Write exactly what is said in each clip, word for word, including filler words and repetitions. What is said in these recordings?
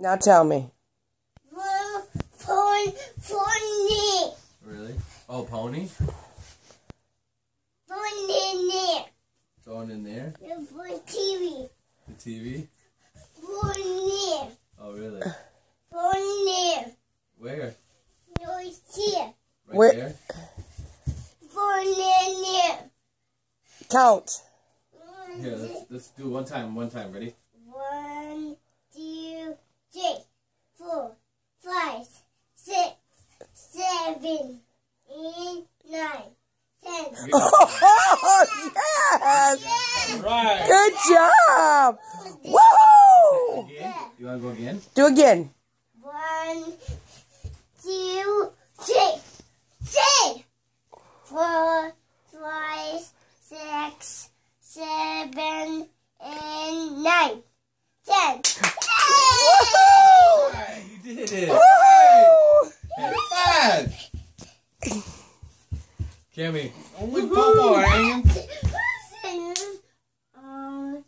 Now tell me. Pony. Really? Oh, pony? Pony. Going in there? The T V. The T V? Pony. Oh, really? Pony. Where? No, it's here. Right Where? there? Pony. Count. Here, let's, let's do one time, one time. Ready? One, two, three, four, five, six, seven, eight, nine, ten. Oh, yes! Right. Good job! Woo! Again? You want to go again? Do again. One, two, three, three, four, five, six, seven, and nine, ten. Woohoo! Right, you did it. Woo! Hey, five. Cammy, only Popo hanging. Um,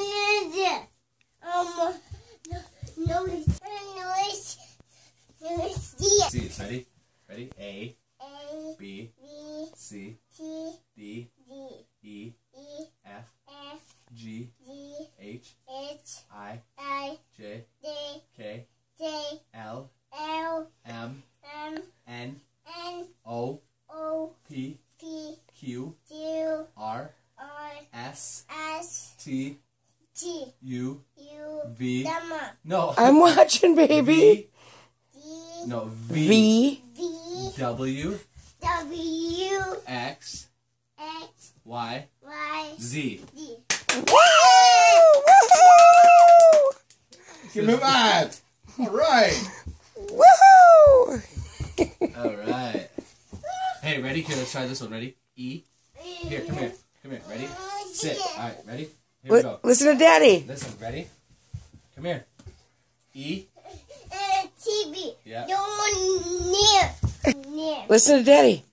um, no, no, it's, no, it's here. See, ready? Ready? A, A, B, B, C, T, D, D, E, E, F, F, G, G, H, H, I, I, J, D, K, J, L, L, M, M, N, N, O, O, P, P, Q, Q, R, R, S, S, T, T, U, U, V. Dama, No. I'm watching, baby. V. D, No, V. V. V, W, W, X, X, Y, Y, Z. D. Woo! Woohoo! Give me that. All right. Woohoo! All right. Hey, ready? Here, let's try this one. Ready? E. Here, come here. Come here. Ready? Sit. All right, ready? Here we Li- go. Listen to Daddy. Listen, ready? Come here. E. Uh, T V. Yeah. Don't near. Near. Listen to Daddy.